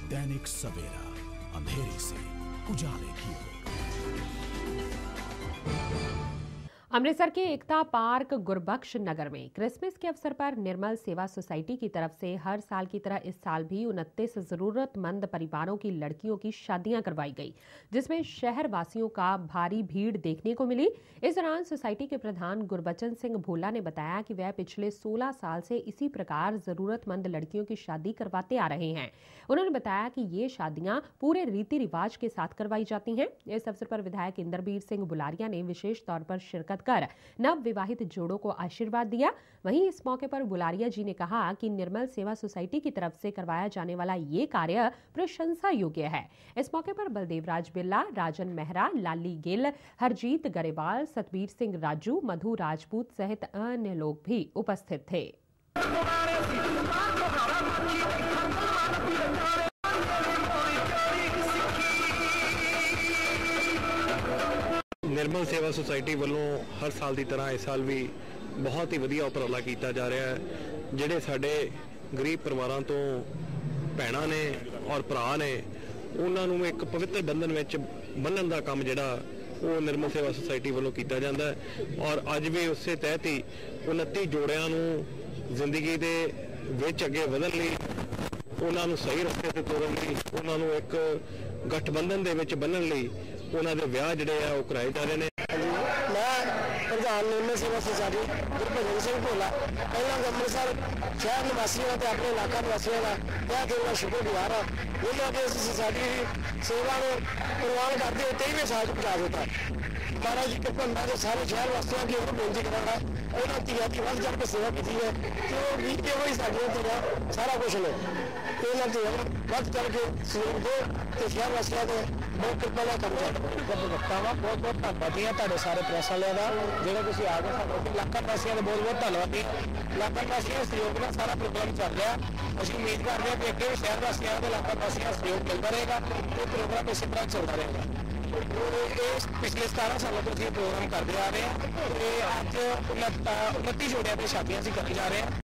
दैनिक सवेरा, अंधेरे से उजाले की ओर। अमृतसर के एकता पार्क गुरबख्श नगर में क्रिसमस के अवसर पर निर्मल सेवा सोसाइटी की तरफ से हर साल की तरह इस साल भी 29 जरूरतमंद परिवारों की लड़कियों की शादियां करवाई गई, जिसमें शहर वासियों का भारी भीड़ देखने को मिली। इस दौरान सोसाइटी के प्रधान गुरबचन सिंह भोला ने बताया कि वह पिछले 16 साल से इसी प्रकार जरूरतमंद लड़कियों की शादी करवाते आ रहे हैं। उन्होंने बताया कि ये शादियां पूरे रीति रिवाज के साथ करवाई जाती हैं। इस अवसर पर विधायक इंद्रवीर सिंह बुलारिया ने विशेष तौर पर शिरकत कर नव विवाहित जोड़ों को आशीर्वाद दिया। वहीं इस मौके पर बुलारिया जी ने कहा कि निर्मल सेवा सोसाइटी की तरफ से करवाया जाने वाला ये कार्य प्रशंसा योग्य है। इस मौके पर बलदेव राज बिरला, राजन मेहरा, लाली गिल, हरजीत गरेवाल, सतबीर सिंह राजू, मधु राजपूत सहित अन्य लोग भी उपस्थित थे। निर्मल सेवा सोसाइटी वालों हर साल की तरह इस साल भी बहुत ही वधिया उपराला किया जा रहा है। जिहड़े साडे गरीब परिवारों तो भैणां ने और भरा ने उन्हां नूं एक पवित्र बंधन विच बन्नण दा काम जिहड़ा वो निर्मल सेवा सोसाइटी वालों किया जाता है। और अज भी उस तहत ही 29 जोड़ियां नूं जिंदगी दे विच अगे वधण लई, उन्हां नूं सही रस्ते ते तोरन लई, उन्हां नूं एक गठबंधन दे विच बन्नण लई उन्हां दे विआह जिहड़े आ ओह कराए जा रहे हैं। मैं प्रधान निर्मल सेवा सोसाइटी गुरबचन सिंह भोला पहला अमृतसर शहर निवासियों का अपने इलाका निवासियों का तह दिल का शुक्रगुजार हाँ। जिन्होंने कि इस सोसाइटी की सेवा को प्रवान करते हुए 23वें साल पहुँचा देता। महाराज जी कृपा मैं सारे शहर वासियों की बेनती करांगा उन्होंने धीया की वध चढ़ के सेवा की है कि वो भी इहो ही साडियां धीयां सारा कुछ ने इन्होंने धीया वध चढ़ के सहयोग दो तो शहर वासियों को बहुत कृपा का काम कर वक्ता वा। बहुत बहुत धन्यवादी है तुहाडे सारे प्रेस वालियां दा जिहड़े तुसीं आ गए। साडे इलाका वासियों का बहुत बहुत धन्यवादी इलाका वासियों के सहयोग नाल सारा प्रोग्राम चल रहा। ਅਸੀਂ उम्मीद करते हैं कि अगे भी शहर वासियों के इलाका वासियों का सहयोग मिलता रहेगा तो प्रोग्राम इसी तरह चलता रहेगा। पिछले 17 सालों तो असीं प्रोग्राम करते आ रहे हैं। अज 29 जोड़ियां की शादियां असीं करन जा रहे हैं।